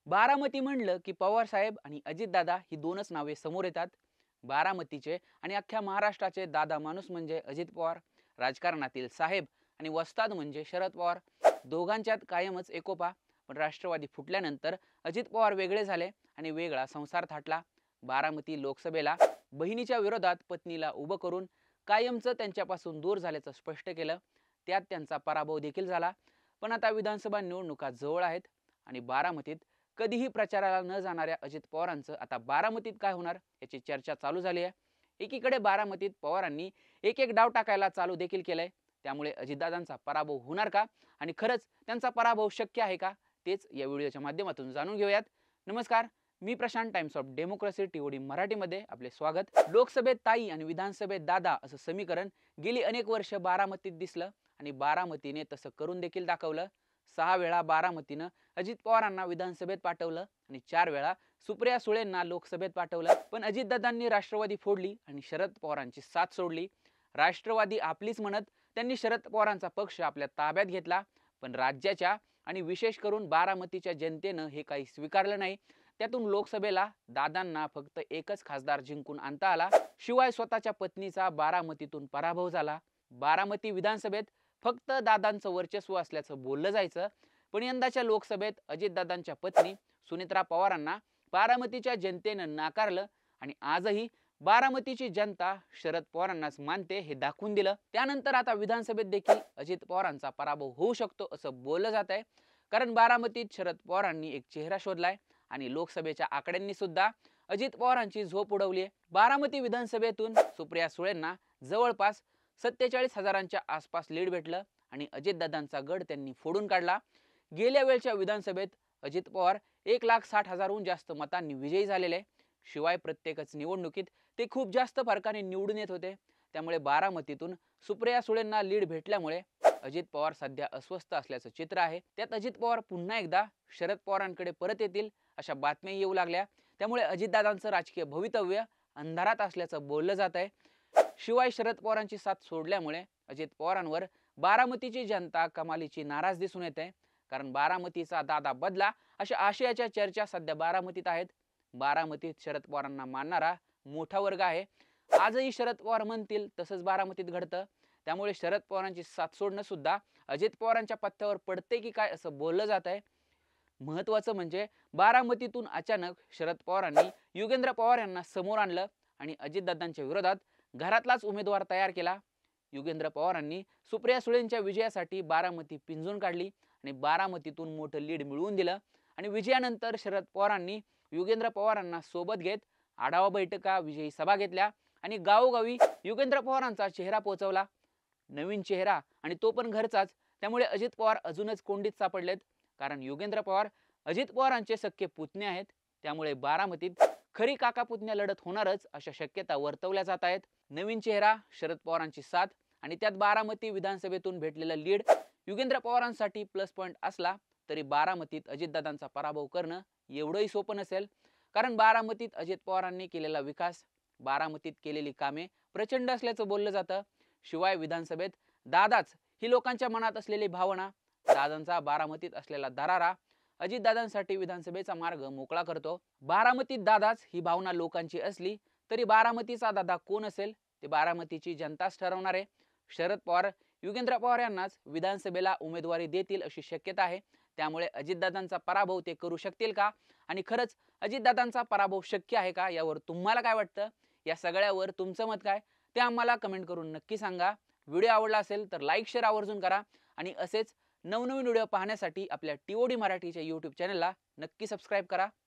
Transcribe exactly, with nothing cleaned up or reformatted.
बारामती म्हणलं की पवारसाहेब आणि अजितदादा ही दोनच नावे समोर येतात. बारामतीचे आणि अख्ख्या महाराष्ट्राचे दादा माणूस म्हणजे अजित पवार, राजकारणातील साहेब आणि वस्ताद म्हणजे शरद पवार. दोघांच्यात कायमच एकोपा. पण राष्ट्रवादी फुटल्यानंतर अजित पवार वेगळे झाले आणि वेगळा संसार थाटला. बारामती लोकसभेला बहिणीच्या विरोधात पत्नीला उभं करून कायमचं त्यांच्यापासून दूर झाल्याचं स्पष्ट केलं. त्यात त्यांचा पराभव देखील झाला. पण आता विधानसभा निवडणुका जवळ आहेत आणि बारामतीत कधीही प्रचाराला न जाणाऱ्या अजित पवारांचं आता बारामतीत काय होणार याची चर्चा चालू झाली आहे. एकीकडे बारामतीत पवारांनी एक एक डाव टाकायला चालू देखील केलंय. त्यामुळे अजितदादांचा पराभव होणार का आणि खरंच त्यांचा पराभव शक्य आहे का, तेच या व्हिडिओच्या माध्यमातून जाणून घेऊयात. नमस्कार, मी Prashant, Times of Democracy TOD मराठीमध्ये आपले स्वागत. लोकसभेत ताई आणि विधानसभेत दादा असं समीकरण गेली अनेक वर्ष बारामतीत दिसलं आणि बारामतीने तसं करून देखील दाखवलं. सहा वेळा बारामतीनं अजित पवारांना विधानसभेत पाठवलं आणि चार वेळा सुप्रिया सुळेंना लोकसभेत पाठवलं. पण अजितदादांनी राष्ट्रवादी फोडली आणि शरद पवारांची साथ सोडली. राष्ट्रवादी आपलीच म्हणत त्यांनी शरद पवारांचा पक्ष आपल्या ताब्यात घेतला. पण राज्याच्या आणि विशेष करून बारामतीच्या जनतेनं हे काही स्वीकारलं नाही. त्यातून लोकसभेला दादांना फक्त एकच खासदार जिंकून आणता आला. शिवाय स्वतःच्या पत्नीचा बारामतीतून पराभव झाला. बारामती विधानसभेत फक्त दादांचं वर्चस्व असल्याचं बोललं जायचं. पण यंदाच्या लोकसभेत अजितदादांच्या पत्नी सुनित्रा पवारांना बारामतीच्या जनतेनं नाकारलं आणि आजही बारामतीची जनता शरद पवारांनाच मानते हे दाखवून दिलं. त्यानंतर आता विधानसभेत देखील अजित पवारांचा पराभव होऊ शकतो असं बोललं जात आहे. कारण बारामतीत शरद पवारांनी एक चेहरा शोधलाय आणि लोकसभेच्या आकड्यांनी सुद्धा अजित पवारांची झोप उडवली आहे. बारामती विधानसभेतून सुप्रिया सुळेंना जवळपास सत्तेचाळीस हजारांच्या आसपास लीड भेटलं आणि अजितदादांचा गड त्यांनी फोडून काढला. गेल्या वेळच्या विधानसभेत अजित पवार एक लाख साठ हजारहून जास्त मतांनी विजयी झालेले. शिवाय प्रत्येकच निवडणुकीत ते खूप जास्त फरकाने निवडून येत होते. त्यामुळे बारामतीतून सुप्रिया सुळेंना लीड भेटल्यामुळे अजित पवार सध्या अस्वस्थ असल्याचं चित्र आहे. त्यात अजित पवार पुन्हा एकदा शरद पवारांकडे परत येतील अशा बातम्या येऊ लागल्या. त्यामुळे अजितदादांचं राजकीय भवितव्य अंधारात असल्याचं बोललं जात आहे. शिवाय शरद पवारांची साथ सोडल्यामुळे अजित पवारांवर बारामतीची जनता कमालीची नाराज दिसून येते. कारण बारामतीचा दादा बदला अशा आशयाच्या चर्चा सध्या बारामतीत आहेत. बारामतीत शरद पवारांना मानणारा मोठा वर्ग आहे. आजही शरद पवार म्हणतील तसंच बारामतीत घडतं. त्यामुळे शरद पवारांची साथ सोडणं सुद्धा अजित पवारांच्या पथ्यावर पडते की काय असं बोललं जात आहे. महत्वाचं म्हणजे बारामतीतून अचानक शरद पवारांनी युगेंद्र पवार यांना समोर आणलं आणि अजितदादांच्या विरोधात घरातलाच उमेदवार तयार केला. युगेंद्र पवारांनी सुप्रिया सुळेंच्या विजयासाठी बारामती पिंजून काढली आणि बारामतीतून मोठं लीड मिळवून दिलं. आणि विजयानंतर शरद पवारांनी युगेंद्र पवारांना सोबत घेत आढावा बैठका, विजयी सभा घेतल्या आणि गावोगावी युगेंद्र पवारांचा चेहरा पोहोचवला. नवीन चेहरा आणि तो पण घरचाच. त्यामुळे अजित पवार अजूनच कोंडीत सापडलेत. कारण युगेंद्र पवार अजित पवारांचे सख्खे पुतणे आहेत. त्यामुळे बारामतीत खरी काका पुतण्या लढत होणारच अशा शक्यता वर्तवल्या जात आहेत. नवीन चेहरा, शरद पवारांची साथ आणि त्यात बारामती विधानसभेतून भेटलेलं लीड युगेंद्र पवारांसाठी प्लस पॉईंट असला तरी बारामतीत अजितदादांचा पराभव करणं एवढंही सोपं नसेल. कारण बारामतीत अजित पवारांनी केलेला विकास, बारामतीत केलेली कामे प्रचंड असल्याचं बोललं जातं. शिवाय विधानसभेत दादाच ही लोकांच्या मनात असलेली भावना, दादांचा बारामतीत असलेला दरारा अजितदादांसाठी विधानसभेचा मार्ग मोकळा करतो. बारामतीत दादाच ही भावना लोकांची असली तरी बारामतीचा दादा कोण असेल ते बारामतीची जनताच ठरवणार आहे. शरद पवार युगेंद्र पवार यांनाच विधानसभेला उमेदवारी देतील अशी शक्यता आहे. त्यामुळे अजितदादांचा पराभव ते करू शकतील का आणि खरंच अजितदादांचा पराभव शक्य आहे का, यावर तुम्हाला काय वाटतं? या सगळ्यावर तुमचं मत काय ते आम्हाला कमेंट करून नक्की सांगा. व्हिडिओ आवडला असेल तर लाईक, शेअर आवर्जून करा आणि असेच नवनवीन व्हिडिओ पाहण्यासाठी आपल्या टीओडी मराठीच्या यूट्यूब चॅनलला नक्की सबस्क्राईब करा.